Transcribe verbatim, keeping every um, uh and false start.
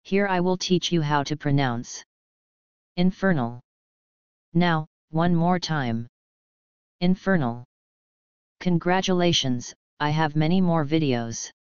Here I will teach you how to pronounce infernal. Now, one more time. Infernal. Congratulations, I have many more videos.